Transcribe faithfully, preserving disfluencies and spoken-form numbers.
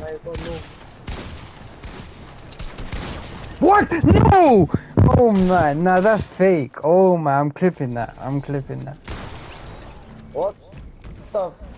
What? No! Oh man, no, that's fake. Oh man, I'm clipping that. I'm clipping that. What the